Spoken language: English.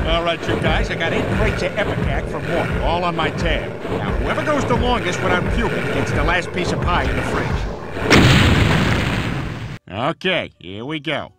All right, you guys, I got 8 crates of Epicac for one, all on my tab. Now, whoever goes the longest without puking gets the last piece of pie in the fridge. Okay, here we go.